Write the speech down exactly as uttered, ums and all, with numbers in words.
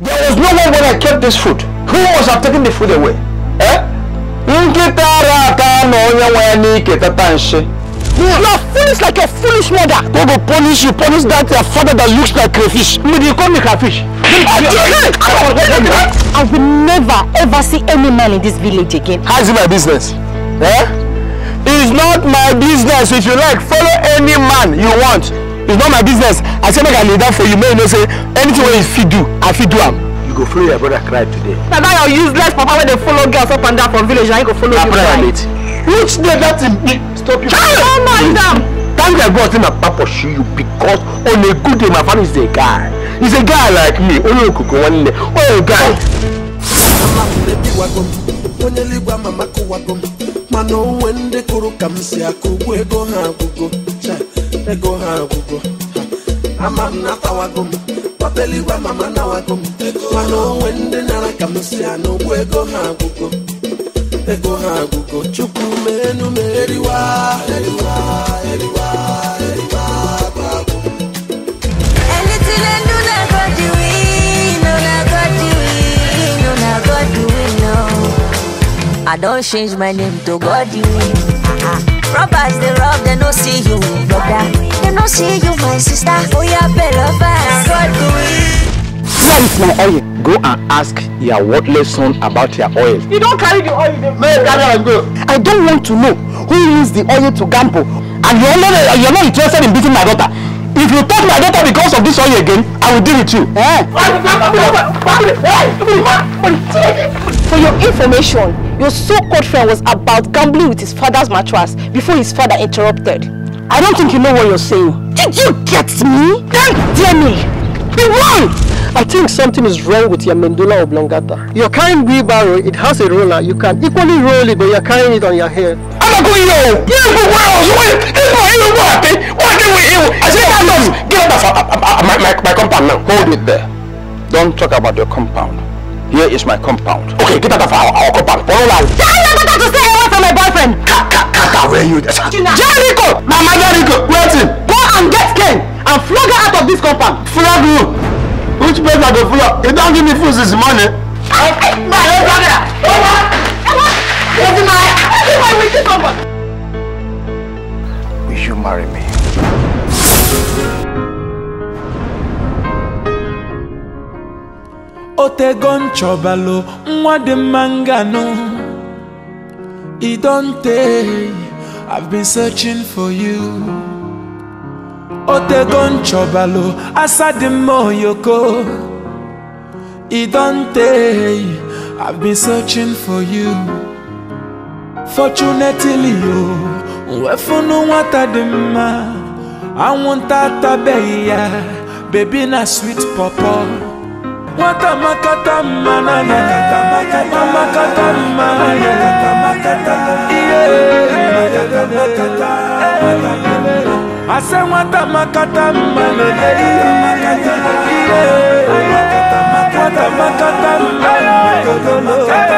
There was no one when I kept this food. Who must have taken the food away? Eh? You are foolish like a foolish mother. God will punish you, punish that your father that looks like crayfish. Maybe you call me crayfish. I will never ever see any man in this village again. How is it my business? Eh? It's not my business. If you like, follow any man you want. It's not my business. I say make I lay down for you. May you know say anything where you feed do, I feed do am. You go follow your brother cry today. Now that your useless papa when they follow girls up and down from village, and you go follow you cry. Which day that thing stop you? Oh my God! Thank God say my papa show you because on a good day my father is a guy. He's a guy like me. Oh koko one day. Oh guy. Mano wende kuru kamsi akugu ego ha gugo cha ego ha gugo amam na tawagum papeli wa mama na wagum mano wende na kamsi anu ego ha gugo ego ha gugo chuku menu meriwa eriwa eriwa eriwa babu anything I do na God do it no na God do it no na God do it no I don't change my name to God you. Uh-huh. Robbers they rob, they no see you, brother. They no see you, my sister. Oh yeah, better God do it. Where is my oil? Go and ask your worthless son about your oil. You don't carry the oil. May carry and go. I don't want to know who used the oil to gamble. And you're not, you're not interested in beating my daughter. If you touch my daughter because of this oil again, I will deal with you. Eh? For your information, your so-called friend was about gambling with his father's mattress before his father interrupted. I don't think you know what you're saying. Did you get me? Don't dare me! Be wrong! I think something is wrong with your medulla oblongata. You're carrying wheelbarrow, it has a roller. You can equally roll it, but you're carrying it on your head. I'm not going to you! I said, get out of my, my, my compound now. Hold it there. Don't talk about your compound. Here is my compound. Okay, get out of our, our compound. Follow line. Tell your daughter to stay away from my boyfriend. Kaka, where you? Jericho! Mama Jericho, wait him. Go and get Ken and flog her out of this compound. Flog you? Which place are the flog? You don't give me food this money. Will you marry me? Otegon chobalo mwade mangano Idonte I've been searching for you Otegon chobalo asadimo yoko Idonte I've been searching for you Fortunately yo Wefunu watadima I want tata beya Baby na sweet papa Wata makata mana makata makata mana I say wata makata mana wata makata mana